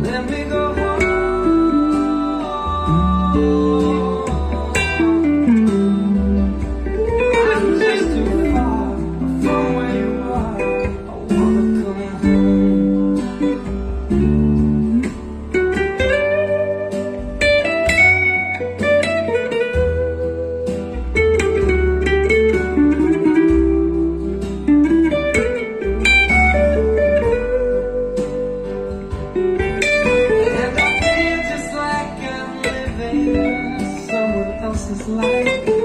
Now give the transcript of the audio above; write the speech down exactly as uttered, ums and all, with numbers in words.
let me go home. I'm just too far from where you are. I wanna come home. And I feel just like I'm living someone else's life.